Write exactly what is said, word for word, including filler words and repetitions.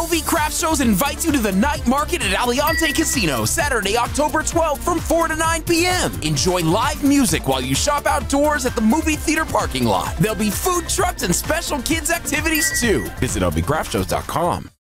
L V Craft Shows invites you to the night market at Aliante Casino, Saturday, October twelfth from four to nine p m Enjoy live music while you shop outdoors at the movie theater parking lot. There'll be food trucks and special kids activities too. Visit L V craft shows dot com.